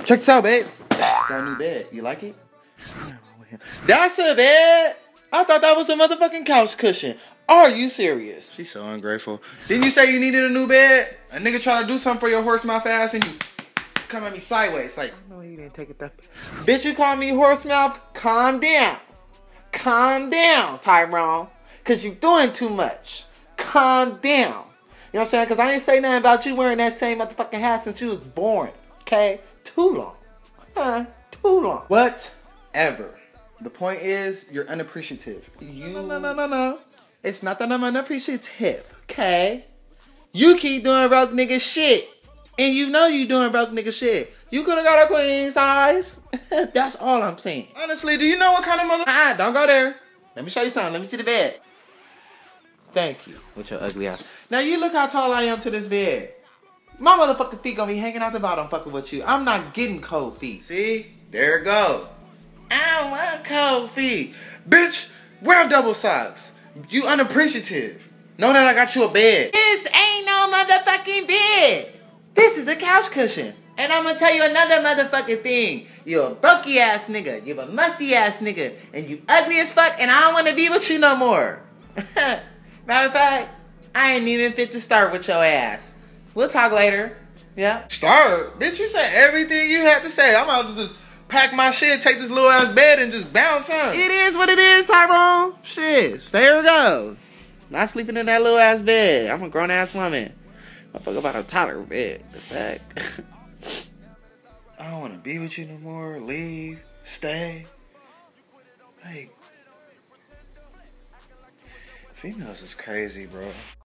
Check this out, babe. Got a new bed. You like it? That's a bed. I thought that was a motherfucking couch cushion. Are you serious? She's so ungrateful. Didn't you say you needed a new bed? A nigga trying to do something for your horse mouth ass and you come at me sideways. Like, no, you didn't take it that. Bitch, you call me horse mouth? Calm down. Calm down, Tyrone. Because you're doing too much. Calm down. You know what I'm saying? Because I ain't say nothing about you wearing that same motherfucking hat since you was born. Okay? Too long. Too long. Whatever. The point is, you're unappreciative. No. It's not that I'm unappreciative, okay? You keep doing broke nigga shit. And you know you doing broke nigga shit. You could have got a queen size. That's all I'm saying. Honestly, do you know what kind of mother... don't go there. Let me show you something. Let me see the bed. Thank you. With your ugly ass. Now you look how tall I am to this bed. My motherfucking feet gonna be hanging out the bottom fucking with you. I'm not getting cold feet. See? There it go. I don't want cold feet. Bitch, wear double socks. You unappreciative. Know that I got you a bed. This ain't no motherfucking bed. This is a couch cushion. And I'm gonna tell you another motherfucking thing. You a brokey ass nigga. You a musty ass nigga. And you ugly as fuck and I don't wanna be with you no more. Matter of fact, I ain't even fit to start with your ass. We'll talk later. Yeah? Start? Bitch, you said everything you had to say. I'm about to just pack my shit, take this little ass bed and just bounce on. It is what it is, Tyrone. Shit, there we go. Not sleeping in that little ass bed. I'm a grown ass woman. I fuck about a toddler bed. The fact. I don't want to be with you no more. Leave. Stay. Like, females is crazy, bro.